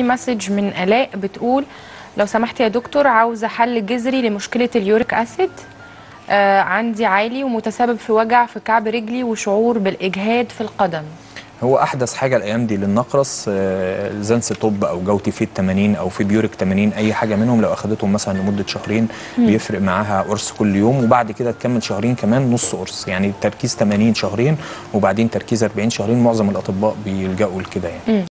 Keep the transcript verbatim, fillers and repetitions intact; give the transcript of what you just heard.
في مسج من آلاء بتقول لو سمحت يا دكتور عاوزة حل جذري لمشكلة اليوريك أسيد. آه عندي عالي ومتسبب في وجع في كعب رجلي وشعور بالإجهاد في القدم. هو احدث حاجه الايام دي للنقرس آه زنس توب او جوتي فيت ثمانين او في بيوريك ثمانين، اي حاجه منهم لو اخدتهم مثلا لمده شهرين م. بيفرق معاها قرص كل يوم، وبعد كده تكمل شهرين كمان نص قرص، يعني تركيز ثمانين شهرين وبعدين تركيز أربعين شهرين. معظم الاطباء بيلجأوا لكده يعني. م.